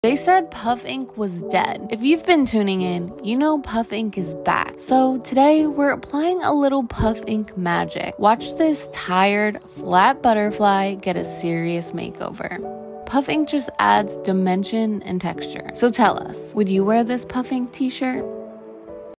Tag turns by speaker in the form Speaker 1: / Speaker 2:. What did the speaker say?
Speaker 1: They said puff ink was dead. If you've been tuning in, you know puff ink is back. So today we're applying a little puff ink magic. Watch this tired, flat butterfly get a serious makeover. Puff ink just adds dimension and texture. So tell us, would you wear this puff ink t-shirt?